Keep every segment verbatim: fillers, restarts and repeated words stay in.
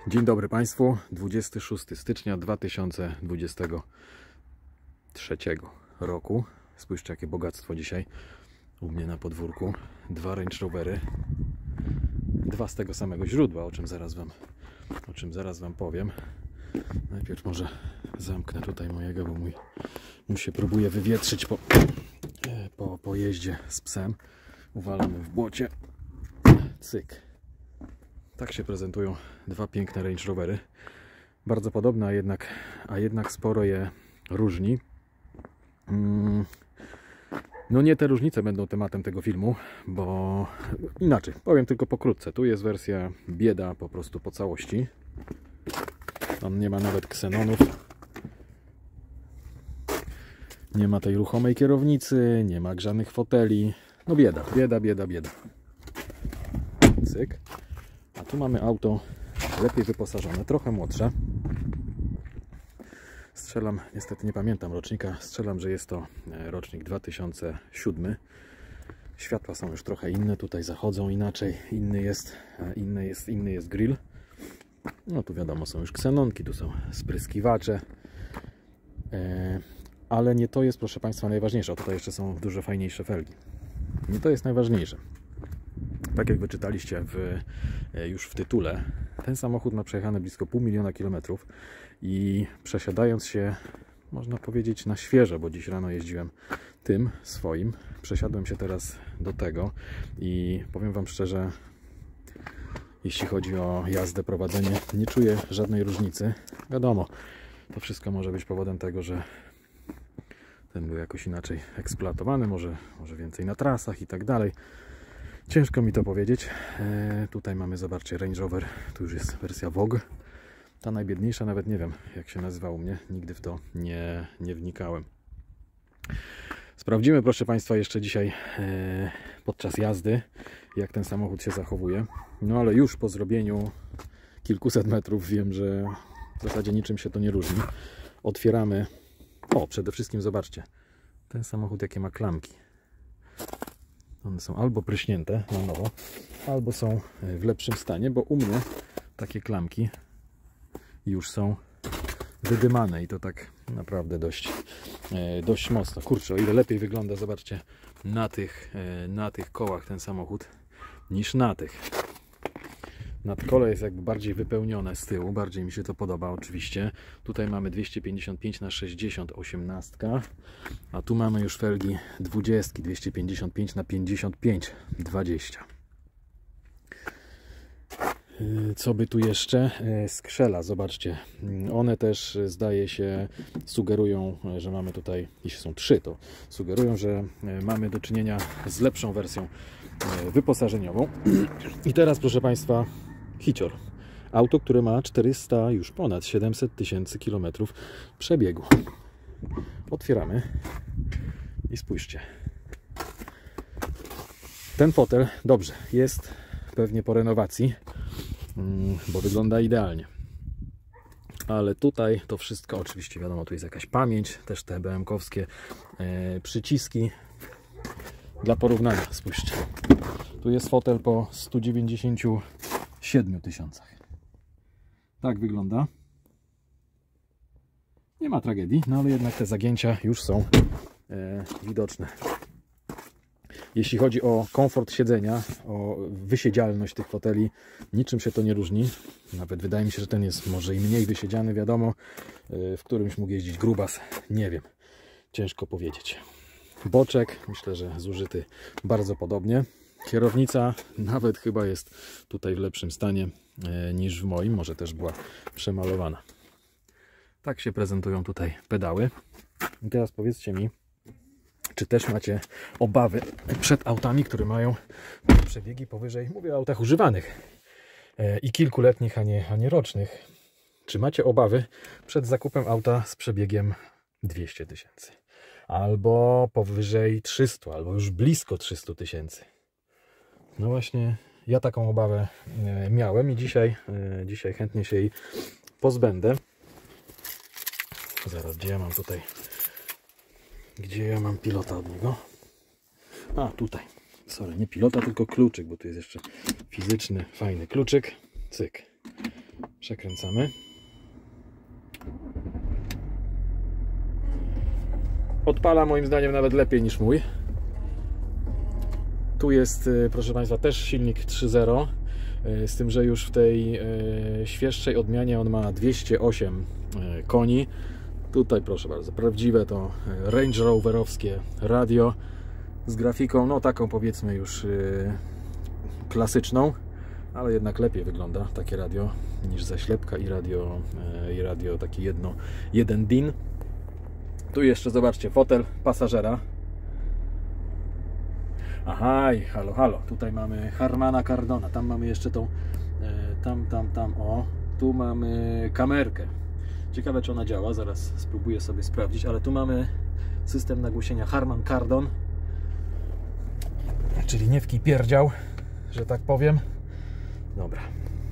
Dzień dobry Państwu, dwudziestego szóstego stycznia dwa tysiące dwudziestego trzeciego roku. Spójrzcie, jakie bogactwo dzisiaj u mnie na podwórku. Dwa Range Rovery, dwa z tego samego źródła, o czym zaraz Wam, o czym zaraz Wam powiem. Najpierw może zamknę tutaj mojego, bo mój, mój się próbuje wywietrzyć po, po, po jeździe z psem. Uwalamy w błocie. Cyk. Tak się prezentują dwa piękne Range Rovery. Bardzo podobne, a jednak, a jednak sporo je różni. No nie te różnice będą tematem tego filmu, bo inaczej, powiem tylko pokrótce. Tu jest wersja bieda po prostu po całości. On nie ma nawet ksenonów. Nie ma tej ruchomej kierownicy, nie ma grzanych foteli. No bieda, bieda, bieda, bieda. Cyk. A tu mamy auto lepiej wyposażone, trochę młodsze. Strzelam, niestety nie pamiętam rocznika, strzelam, że jest to rocznik dwa tysiące siódmy. Światła są już trochę inne, tutaj zachodzą inaczej, inny jest, inny jest, inny jest grill. No tu wiadomo, są już ksenonki, tu są spryskiwacze. Ale nie to jest, proszę Państwa, najważniejsze. O, tutaj jeszcze są dużo fajniejsze felgi. Nie to jest najważniejsze. Tak jak wyczytaliście w, już w tytule, ten samochód ma przejechane blisko pół miliona kilometrów i przesiadając się, można powiedzieć, na świeżo, bo dziś rano jeździłem tym swoim, przesiadłem się teraz do tego i powiem Wam szczerze, jeśli chodzi o jazdę, prowadzenie, nie czuję żadnej różnicy. Wiadomo, to wszystko może być powodem tego, że ten był jakoś inaczej eksploatowany, może, może więcej na trasach i tak dalej. Ciężko mi to powiedzieć. E, tutaj mamy, zobaczcie, Range Rover. Tu już jest wersja Vogue. Ta najbiedniejsza, nawet nie wiem, jak się nazywa u mnie. Nigdy w to nie, nie wnikałem. Sprawdzimy, proszę Państwa, jeszcze dzisiaj e, podczas jazdy, jak ten samochód się zachowuje. No ale już po zrobieniu kilkuset metrów wiem, że w zasadzie niczym się to nie różni. Otwieramy. O, przede wszystkim zobaczcie. Ten samochód jakie ma klamki. One są albo pryśnięte na nowo, albo są w lepszym stanie, bo u mnie takie klamki już są wydymane i to tak naprawdę dość, dość mocno. Kurczę, o ile lepiej wygląda, zobaczcie, na tych, na tych kołach ten samochód niż na tych. Nadkole jest jakby bardziej wypełnione z tyłu, bardziej mi się to podoba oczywiście. Tutaj mamy dwieście pięćdziesiąt pięć na sześćdziesiąt osiemnastka, a tu mamy już felgi dwudziestki, dwieście pięćdziesiąt pięć na pięćdziesiąt pięć dwadzieścia. Co by tu jeszcze? Skrzela, zobaczcie. One też, zdaje się, sugerują, że mamy tutaj, jeśli są trzy, to sugerują, że mamy do czynienia z lepszą wersją wyposażeniową. I teraz, proszę Państwa, hicior. Auto, które ma czterysta, już ponad siedemset tysięcy kilometrów przebiegu. Otwieramy i spójrzcie. Ten fotel, dobrze, jest pewnie po renowacji, bo wygląda idealnie. Ale tutaj to wszystko, oczywiście wiadomo, tu jest jakaś pamięć, też te B M kowskie e, przyciski. Dla porównania, spójrzcie. Tu jest fotel po stu dziewięćdziesięciu siedmiu tysiącach. Tak wygląda. Nie ma tragedii, no ale jednak te zagięcia już są e, widoczne. Jeśli chodzi o komfort siedzenia, o wysiedzialność tych foteli, niczym się to nie różni. Nawet wydaje mi się, że ten jest może i mniej wysiedziany, wiadomo. E, w którymś mógł jeździć grubas, nie wiem. Ciężko powiedzieć. Boczek, myślę, że zużyty bardzo podobnie. Kierownica nawet chyba jest tutaj w lepszym stanie e, niż w moim. Może też była przemalowana. Tak się prezentują tutaj pedały. I teraz powiedzcie mi, czy też macie obawy przed autami, które mają przebiegi powyżej, mówię o autach używanych e, i kilkuletnich, a nie, a nie rocznych. Czy macie obawy przed zakupem auta z przebiegiem dwieście tysięcy? Albo powyżej trzystu, albo już blisko trzystu tysięcy. No właśnie, ja taką obawę miałem i dzisiaj, dzisiaj chętnie się jej pozbędę. Zaraz, gdzie ja mam tutaj, gdzie ja mam pilota od niego? A, tutaj. Sorry, nie pilota, tylko kluczyk, bo tu jest jeszcze fizyczny, fajny kluczyk. Cyk. Przekręcamy. Odpala moim zdaniem nawet lepiej niż mój. Tu jest, proszę Państwa, też silnik trzy zero, z tym, że już w tej świeższej odmianie on ma dwieście osiem koni. Tutaj, proszę bardzo, prawdziwe to Range Roverowskie radio z grafiką, no taką powiedzmy już klasyczną, ale jednak lepiej wygląda takie radio niż zaślepka i radio, i radio takie jedno, jeden D I N. Tu jeszcze zobaczcie fotel pasażera. Aha, i halo, halo, tutaj mamy Harmana Kardona, tam mamy jeszcze tą, tam, tam, tam, o, tu mamy kamerkę. Ciekawe, czy ona działa, zaraz spróbuję sobie sprawdzić, ale tu mamy system nagłośnienia Harman Kardon, czyli nie wkipierdział, że tak powiem. Dobra,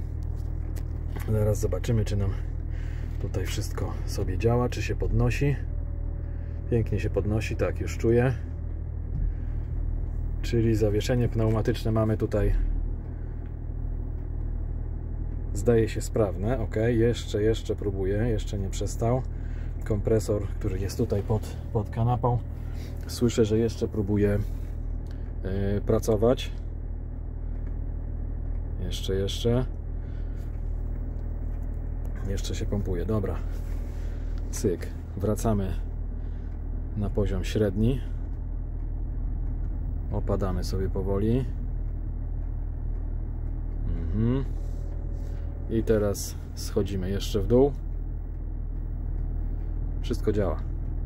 zaraz zobaczymy, czy nam tutaj wszystko sobie działa, czy się podnosi. Pięknie się podnosi, tak, już czuję. Czyli zawieszenie pneumatyczne mamy tutaj, zdaje się, sprawne. Ok, jeszcze, jeszcze próbuję, jeszcze nie przestał. Kompresor, który jest tutaj pod, pod kanapą, słyszę, że jeszcze próbuje yy, pracować. Jeszcze, jeszcze. Jeszcze się pompuje, dobra. Cyk, wracamy na poziom średni. Opadamy sobie powoli. Mhm. I teraz schodzimy jeszcze w dół. Wszystko działa.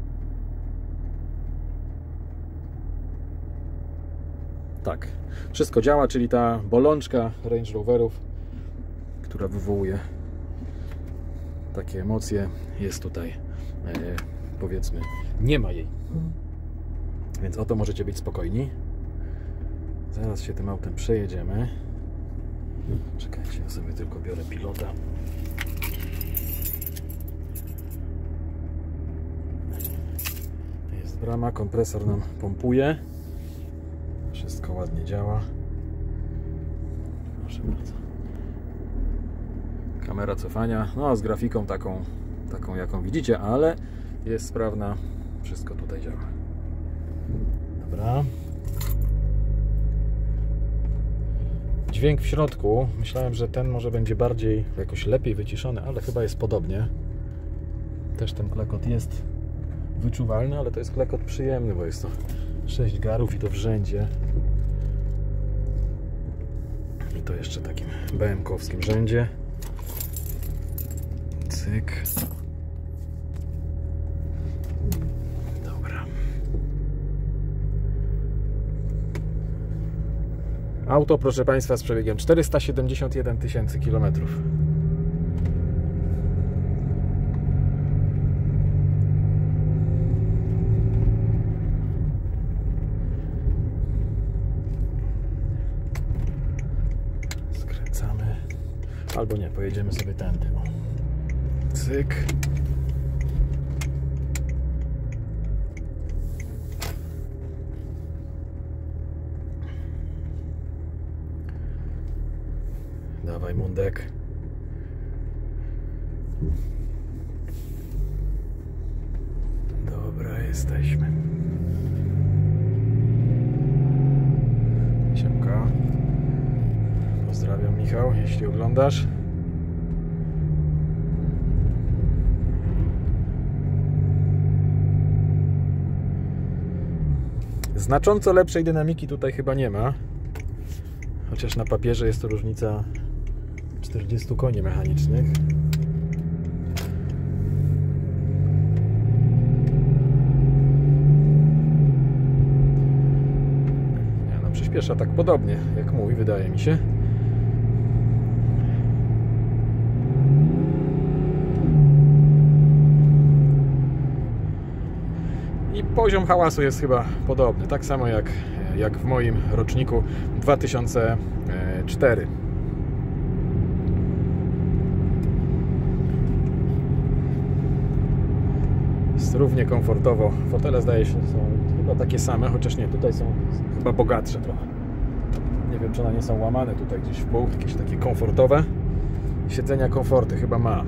Tak, wszystko działa, czyli ta bolączka Range Roverów, która wywołuje takie emocje, jest tutaj, e, powiedzmy, nie ma jej. Więc o to możecie być spokojni. Zaraz się tym autem przejedziemy. Czekajcie, ja sobie tylko biorę pilota. Jest brama, kompresor nam pompuje. Wszystko ładnie działa. Proszę bardzo. Kamera cofania, no z grafiką taką, taką jaką widzicie, ale jest sprawna. Wszystko tutaj działa. Dobra. Dźwięk w środku, myślałem, że ten może będzie bardziej, jakoś lepiej wyciszony, ale chyba jest podobnie. Też ten klekot jest wyczuwalny, ale to jest klekot przyjemny, bo jest to sześć garów i to w rzędzie. I to jeszcze takim B M-kowskim rzędzie. Cyk. Dobra. Auto, proszę Państwa, z przebiegiem czterysta siedemdziesiąt jeden tysięcy kilometrów. Skręcamy. Albo nie, pojedziemy sobie tędy. O. Cyk. Dawaj, mundek. Dobra, jesteśmy. Siemka. Pozdrawiam, Michał, jeśli oglądasz. Znacząco lepszej dynamiki tutaj chyba nie ma. Chociaż na papierze jest to różnica czterdziestu koni mechanicznych. Nie, no, przyspiesza tak podobnie jak mój, wydaje mi się. I poziom hałasu jest chyba podobny, tak samo jak, jak w moim roczniku dwa tysiące cztery. Jest równie komfortowo. Fotele, zdaje się, są chyba takie same, chociaż nie, tutaj są chyba bogatsze trochę. Nie wiem, czy one nie są łamane tutaj gdzieś w pół, jakieś takie komfortowe. siedzenia komforty, chyba ma.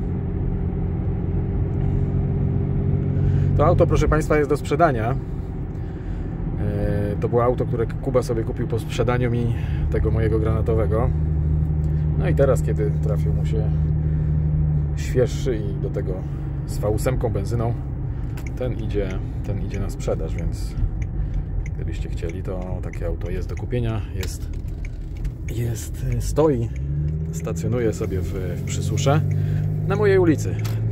To auto, proszę Państwa, jest do sprzedania. To było auto, które Kuba sobie kupił po sprzedaniu mi tego mojego granatowego. No i teraz, kiedy trafił mu się świeższy i do tego z V osiem benzyną, ten idzie, ten idzie na sprzedaż, więc gdybyście chcieli, to takie auto jest do kupienia, jest, jest stoi, stacjonuje sobie w, w Przysusze na mojej ulicy.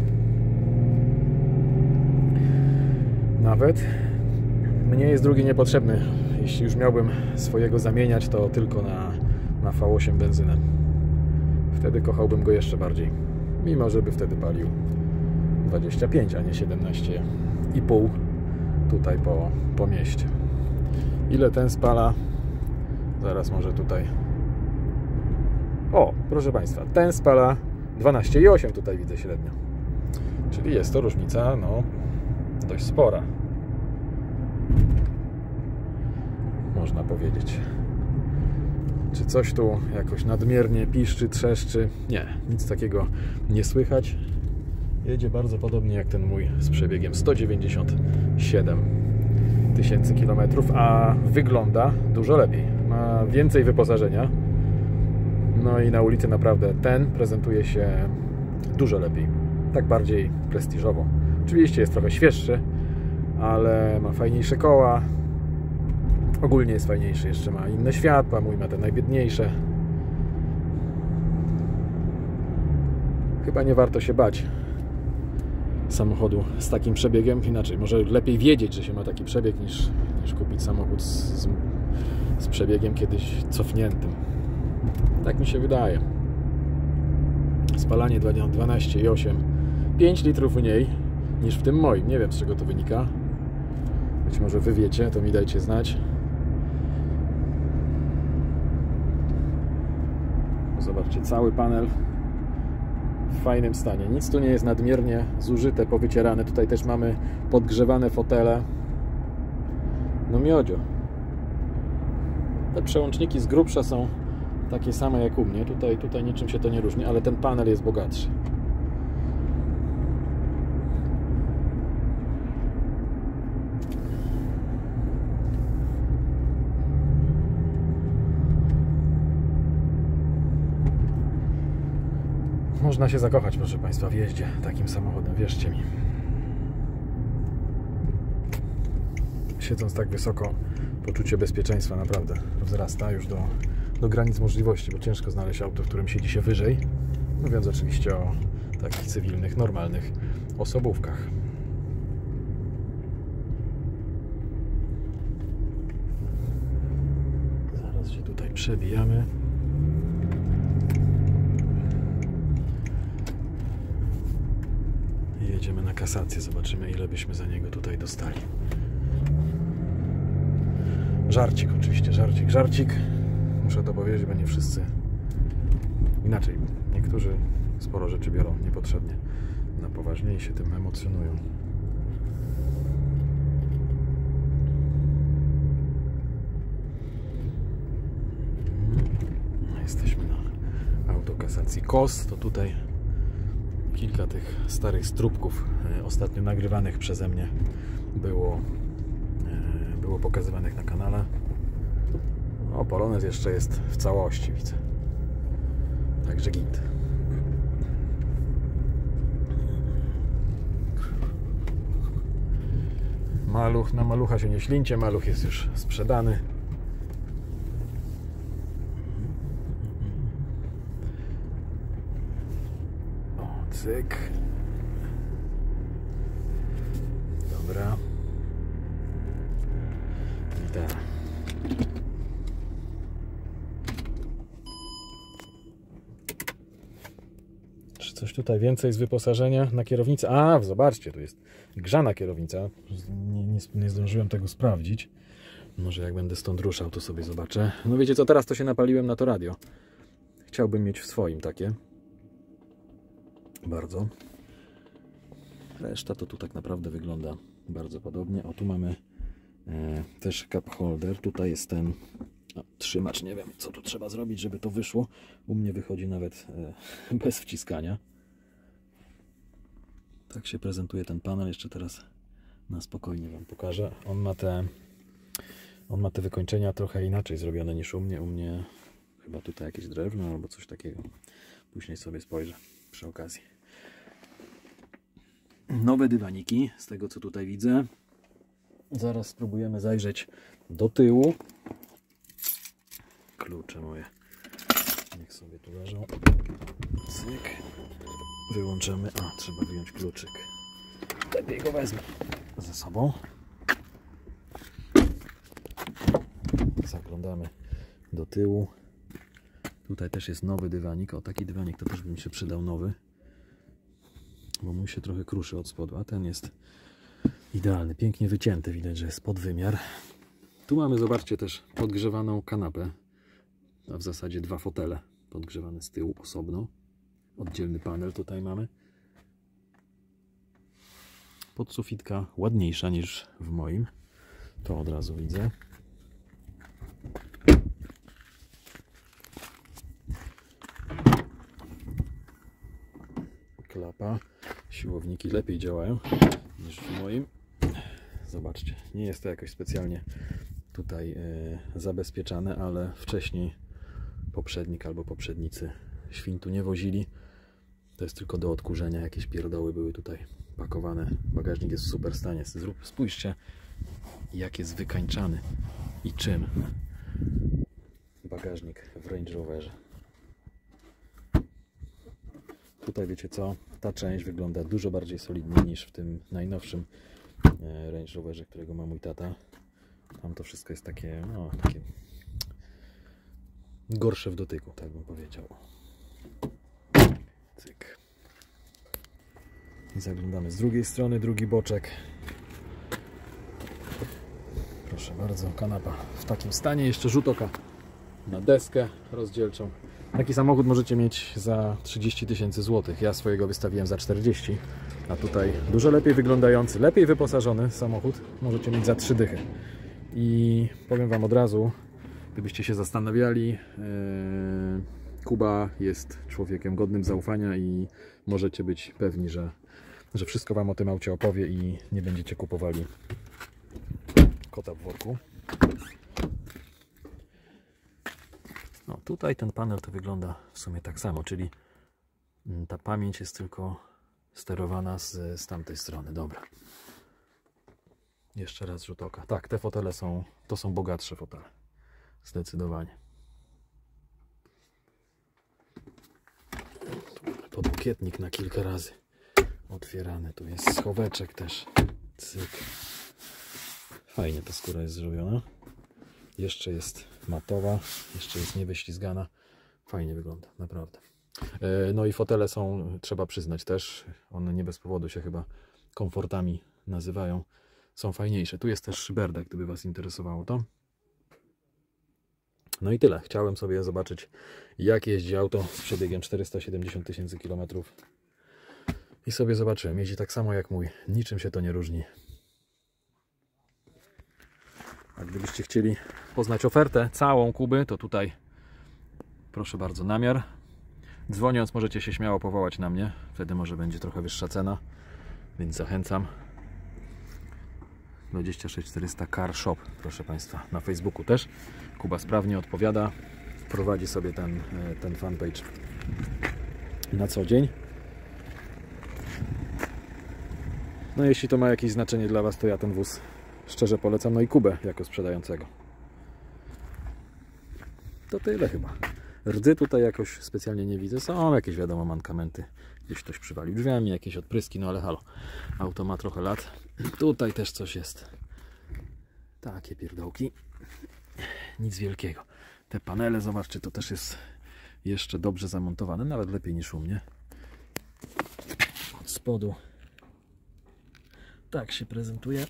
Nawet mnie jest drugi niepotrzebny. Jeśli już miałbym swojego zamieniać, to tylko na, na V osiem benzynę. Wtedy kochałbym go jeszcze bardziej. Mimo, żeby wtedy palił dwadzieścia pięć, a nie siedemnaście i pół tutaj po, po mieście. Ile ten spala? Zaraz może tutaj. O, proszę Państwa, ten spala dwanaście i osiem tutaj widzę średnio. Czyli jest to różnica, no, dość spora. Można powiedzieć. Czy coś tu jakoś nadmiernie piszczy, trzeszczy? Nie, nic takiego nie słychać. Jedzie bardzo podobnie jak ten mój z przebiegiem sto dziewięćdziesiąt siedem tysięcy kilometrów, a wygląda dużo lepiej. Ma więcej wyposażenia. No i na ulicy naprawdę ten prezentuje się dużo lepiej. Tak bardziej prestiżowo. Oczywiście jest trochę świeższy, ale ma fajniejsze koła. Ogólnie jest fajniejszy, jeszcze ma inne światła, mój ma te najbiedniejsze. Chyba nie warto się bać samochodu z takim przebiegiem. Inaczej, może lepiej wiedzieć, że się ma taki przebieg, niż, niż kupić samochód z, z, z przebiegiem kiedyś cofniętym. Tak mi się wydaje. Spalanie dwanaście i osiem, pięć litrów mniej niż w tym moim. Nie wiem, z czego to wynika. Być może wy wiecie, to mi dajcie znać. Zobaczcie, cały panel w fajnym stanie. Nic tu nie jest nadmiernie zużyte, powycierane. Tutaj też mamy podgrzewane fotele. No miodzio. Te przełączniki z grubsza są takie same jak u mnie. Tutaj, tutaj niczym się to nie różni, ale ten panel jest bogatszy. Można się zakochać, proszę Państwa, w jeździe takim samochodem, wierzcie mi. Siedząc tak wysoko, poczucie bezpieczeństwa naprawdę wzrasta już do, do granic możliwości, bo ciężko znaleźć auto, w którym siedzi się wyżej. Mówiąc oczywiście o takich cywilnych, normalnych osobówkach. Zaraz się tutaj przebijamy. Jedziemy na kasację, zobaczymy, ile byśmy za niego tutaj dostali. Żarcik oczywiście, żarcik, żarcik. Muszę to powiedzieć, bo nie wszyscy inaczej. Niektórzy sporo rzeczy biorą niepotrzebnie na poważnie i się tym emocjonują. Jesteśmy na autokasacji K O S. To tutaj kilka tych starych stróbków ostatnio nagrywanych przeze mnie było, było pokazywanych na kanale. O, Polonez jeszcze jest w całości, widzę. Także git. Maluch, na malucha się nie ślincie, maluch jest już sprzedany. O, cyk. Dobra. I tak. Czy coś tutaj więcej z wyposażenia na kierownicę? A, zobaczcie, tu jest grzana kierownica. Nie, nie, nie zdążyłem tego sprawdzić. Może jak będę stąd ruszał, to sobie zobaczę. No wiecie co, teraz to się napaliłem na to radio. Chciałbym mieć w swoim takie. Bardzo. Reszta to tu tak naprawdę wygląda bardzo podobnie. O, tu mamy e, też cup holder. Tutaj jest ten No, trzymacz, nie wiem co tu trzeba zrobić, żeby to wyszło. U mnie wychodzi nawet e, bez wciskania. Tak się prezentuje ten panel. Jeszcze teraz na spokojnie Wam pokażę. On ma te, on ma te wykończenia trochę inaczej zrobione niż u mnie. U mnie chyba tutaj jakieś drewno albo coś takiego. Później sobie spojrzę przy okazji. Nowe dywaniki, z tego co tutaj widzę. Zaraz spróbujemy zajrzeć do tyłu. Klucze moje niech sobie tu leżą. Cyk. Wyłączymy. A, trzeba wyjąć kluczyk. Lepiej go wezmę ze sobą. Zaglądamy do tyłu. Tutaj też jest nowy dywanik. O, taki dywanik to też by mi się przydał nowy. Bo mój się trochę kruszy od spodu, a ten jest idealny, pięknie wycięty. Widać, że jest pod wymiar. Tu mamy, zobaczcie, też podgrzewaną kanapę. A w zasadzie dwa fotele podgrzewane z tyłu osobno. Oddzielny panel tutaj mamy. Podsufitka ładniejsza niż w moim. To od razu widzę. Klapa. Siłowniki lepiej działają niż w moim. Zobaczcie, nie jest to jakoś specjalnie tutaj e, zabezpieczane, ale wcześniej poprzednik albo poprzednicy świntu nie wozili. To jest tylko do odkurzenia. Jakieś pierdoły były tutaj pakowane. Bagażnik jest w super stanie. Zrób, spójrzcie, jak jest wykańczany i czym bagażnik w Range Roverze. Tutaj wiecie co? Ta część wygląda dużo bardziej solidnie niż w tym najnowszym Range Roverze, którego ma mój tata. Tam to wszystko jest takie, no, takie gorsze w dotyku, tak bym powiedział. Cyk. I zaglądamy z drugiej strony, drugi boczek. Proszę bardzo, kanapa w takim stanie. Jeszcze rzut oka na deskę rozdzielczą. Taki samochód możecie mieć za trzydzieści tysięcy złotych. Ja swojego wystawiłem za czterdzieści. A tutaj dużo lepiej wyglądający, lepiej wyposażony samochód możecie mieć za trzy dychy. I powiem Wam od razu, gdybyście się zastanawiali, yy, Kuba jest człowiekiem godnym zaufania i możecie być pewni, że, że wszystko Wam o tym aucie opowie i nie będziecie kupowali kota w worku. No tutaj ten panel to wygląda w sumie tak samo, czyli ta pamięć jest tylko sterowana z, z tamtej strony. Dobra. Jeszcze raz rzut oka. Tak, te fotele są, to są bogatsze fotele. Zdecydowanie. Podłokietnik na kilka razy otwierany. Tu jest schoweczek też. Cyk. Fajnie ta skóra jest zrobiona. Jeszcze jest matowa. Jeszcze jest niewyślizgana. Fajnie wygląda, naprawdę. No i fotele są, trzeba przyznać też, one nie bez powodu się chyba komfortami nazywają. Są fajniejsze. Tu jest też szyberda, gdyby Was interesowało to. No i tyle. Chciałem sobie zobaczyć, jak jeździ auto z przebiegiem czterysta siedemdziesiąt tysięcy kilometrów. I sobie zobaczyłem. Jeździ tak samo jak mój. Niczym się to nie różni. A gdybyście chcieli poznać ofertę całą Kuby, to tutaj proszę bardzo, namiar. Dzwoniąc możecie się śmiało powołać na mnie. Wtedy może będzie trochę wyższa cena. Więc zachęcam. dwadzieścia sześć czterysta Car Shop, proszę Państwa, na Facebooku też. Kuba sprawnie odpowiada, prowadzi sobie ten, ten fanpage na co dzień. No jeśli to ma jakieś znaczenie dla Was, to ja ten wóz szczerze polecam, no i Kubę jako sprzedającego. To tyle chyba. Rdzy tutaj jakoś specjalnie nie widzę, są jakieś wiadomo mankamenty. Gdzieś ktoś przywalił drzwiami, jakieś odpryski, no ale halo, auto ma trochę lat. Tutaj też coś jest. Takie pierdołki. Nic wielkiego. Te panele, zobaczcie, to też jest jeszcze dobrze zamontowane, nawet lepiej niż u mnie. Od spodu tak się prezentuje.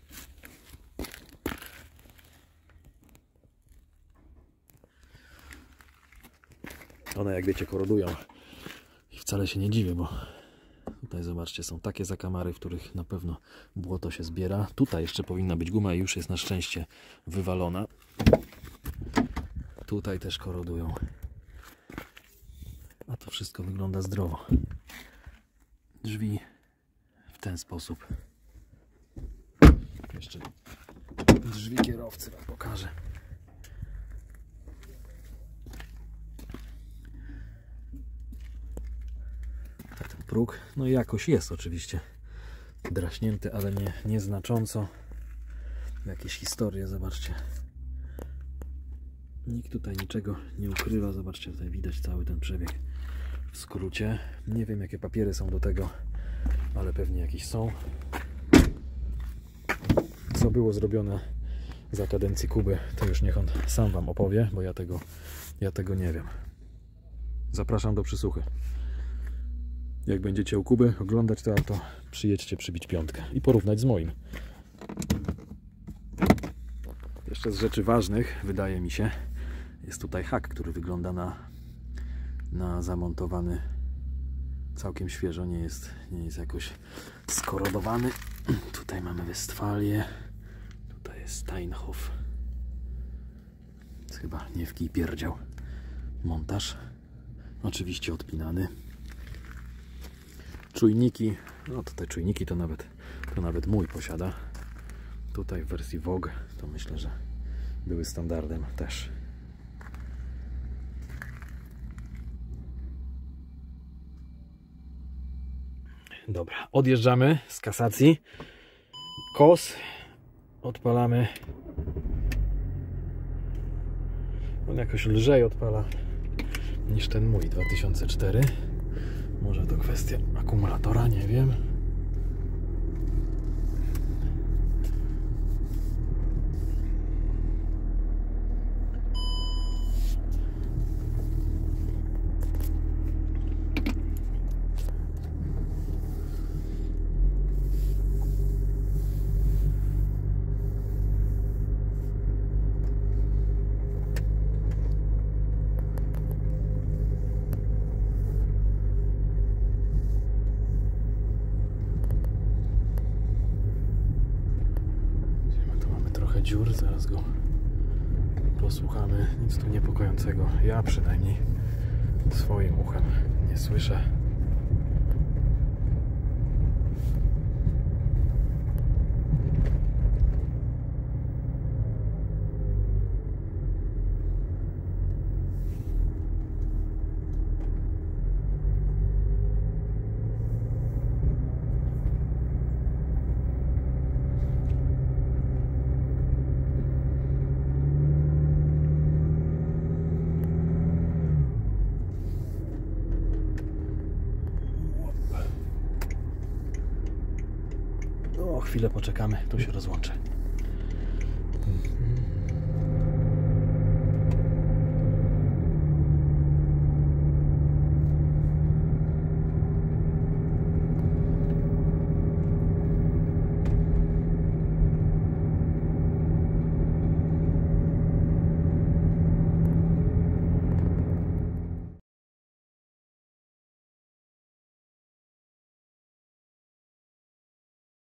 One, jak wiecie, korodują i wcale się nie dziwię, bo tutaj zobaczcie, są takie zakamary, w których na pewno błoto się zbiera. Tutaj jeszcze powinna być guma i już jest na szczęście wywalona. Tutaj też korodują. A to wszystko wygląda zdrowo. Drzwi w ten sposób. Jeszcze drzwi kierowcy wam pokażę. Ten próg, no i jakoś jest oczywiście draśnięty, ale nie, nieznacząco. Jakieś historie, zobaczcie. Nikt tutaj niczego nie ukrywa. Zobaczcie, tutaj widać cały ten przebieg w skrócie. Nie wiem, jakie papiery są do tego, ale pewnie jakieś są. Co było zrobione za kadencji Kuby, to już niech on sam wam opowie, bo ja tego, ja tego nie wiem. Zapraszam do przysłuchy. Jak będziecie u Kuby oglądać to auto, przyjedźcie przybić piątkę i porównać z moim. Jeszcze z rzeczy ważnych, wydaje mi się, jest tutaj hak, który wygląda na, na zamontowany całkiem świeżo, nie jest, nie jest jakoś skorodowany. Tutaj mamy Westfalię, tutaj jest Steinhoff. Jest chyba nie w kij pierdział montaż. Oczywiście odpinany. Czujniki, no to te czujniki to nawet, to nawet mój posiada. Tutaj w wersji Vogue to myślę, że były standardem też. Dobra, odjeżdżamy z kasacji. Kos. Odpalamy. On jakoś lżej odpala niż ten mój dwa tysiące cztery. Może to kwestia akumulatora, nie wiem. Dziur, zaraz go posłuchamy. Nic tu niepokojącego. Ja przynajmniej swoim uchem nie słyszę. O, chwilę poczekamy, tu się rozłączę.